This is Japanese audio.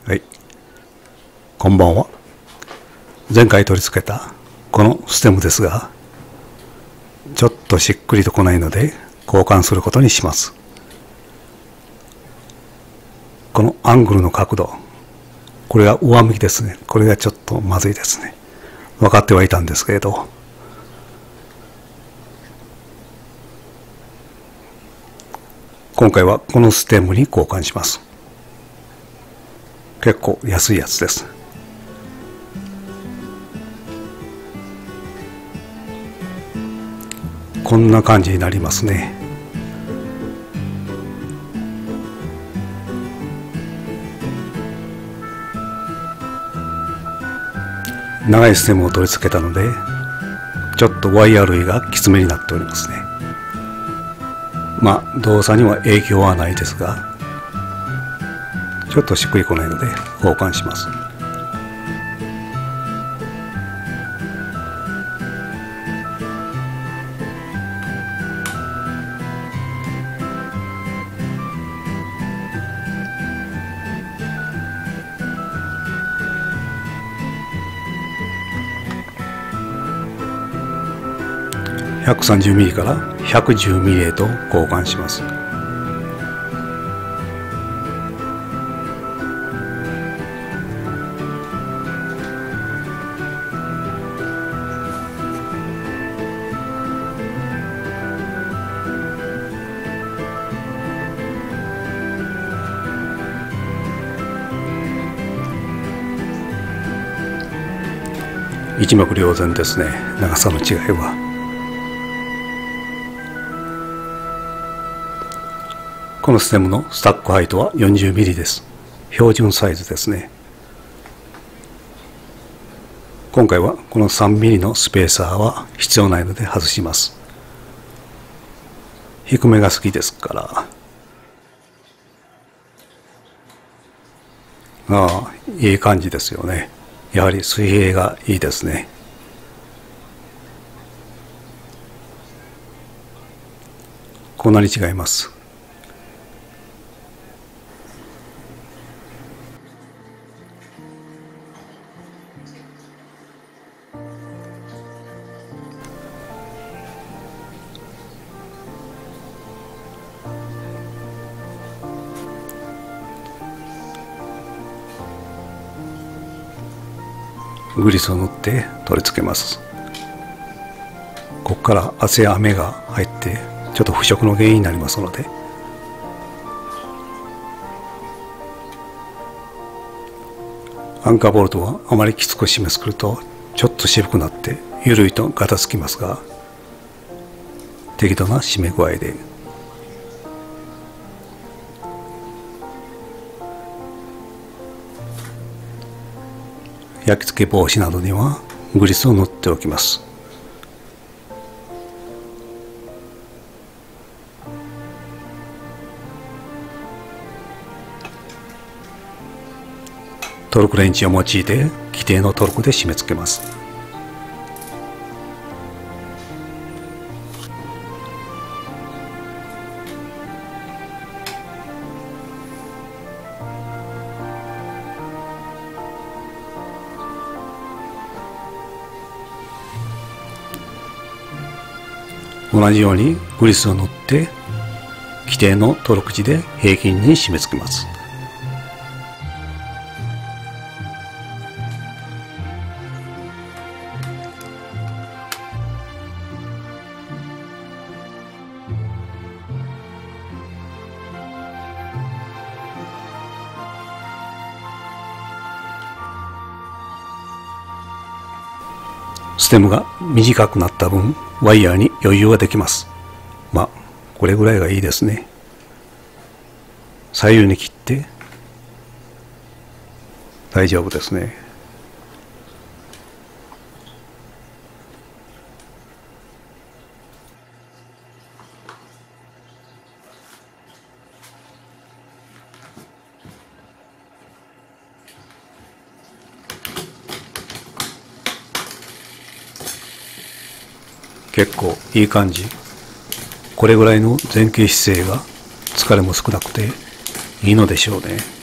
はい、こんばんは。前回取り付けたこのステムですが、ちょっとしっくりとこないので交換することにします。このアングルの角度、これが上向きですね。これがちょっとまずいですね。分かってはいたんですけれど、今回はこのステムに交換します。結構安いやつです。こんな感じになりますね。長いステムを取り付けたので、ちょっとワイヤー類がきつめになっておりますね。まあ動作には影響はないですが、ちょっとしっくりこないので交換します。130mm から 110mm へと交換します。一目瞭然ですね、長さの違いは。このステムのスタックハイトは 40mm です。標準サイズですね。今回はこの 3mm のスペーサーは必要ないので外します。低めが好きですから。ああ、いい感じですよね。やはり水平がいいですね。こんなに違います。グリスを塗って取り付けます。ここから汗や雨が入ってちょっと腐食の原因になりますので、アンカーボルトはあまりきつく締め付けるとちょっと渋くなって緩いとガタつきますが、適度な締め具合で焼き付け防止などにはグリスを塗っておきます。トルクレンチを用いて規定のトルクで締め付けます。同じようにグリスを塗って規定のトルク値で平均に締め付けます。ステムが短くなった分ワイヤーに余裕ができます。まあこれぐらいがいいですね。左右に切って大丈夫ですね。結構いい感じ。これぐらいの前傾姿勢が疲れも少なくていいのでしょうね。